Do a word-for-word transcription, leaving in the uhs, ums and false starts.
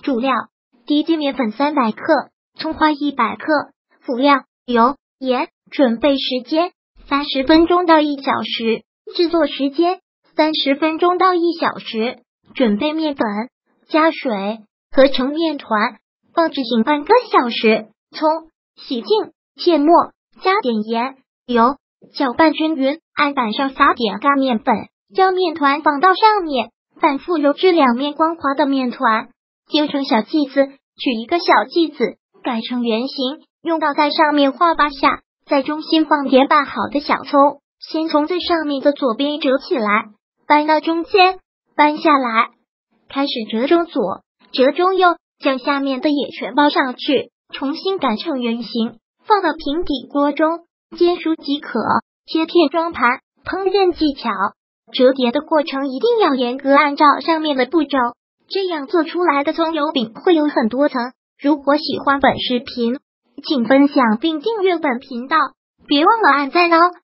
主料：低筋面粉三百克，葱花一百克。辅料：油、盐。准备时间：三十分钟到一小时。制作时间：三十分钟到一小时。准备面粉，加水，合成面团，放置醒半个小时。葱洗净，切末，加点盐、油，搅拌均匀。案板上撒点干面粉，将面团放到上面，反复揉至两面光滑的面团揪成小剂子，取一个小剂子改成圆形，用刀在上面画八下，在中心放点拌好的小葱，先从最上面的左边折起来，搬到中间，搬下来，开始折中左，折中右，将下面的也全包上去，重新擀成圆形，放到平底锅中煎熟即可。切片装盘。烹饪技巧：折叠的过程一定要严格按照上面的步骤，这样做出来的葱油饼会有很多层。如果喜欢本视频，请分享并订阅本频道，别忘了按赞哦。